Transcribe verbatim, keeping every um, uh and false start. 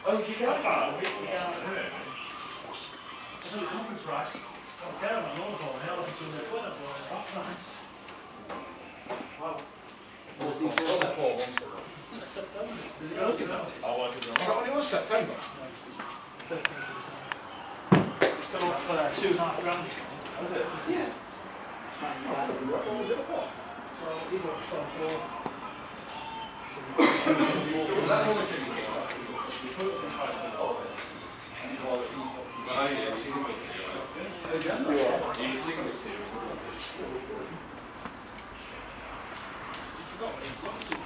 Oh, did you go? How far? We're down at Yeah. So the conference price, I'll care on all for hell up until the weather for it, that's nice. Wow. Four, four, four, four, one, four. September. Does it go look at that? I like it. Is that when it was September? It's gone up for uh, two and a half grand. Is it? Yeah. So he works on four. Was that one thing you kicked off? Ah, yeah, she's a good Oh, yeah? Yeah, she's a good too. You forgot, he's got to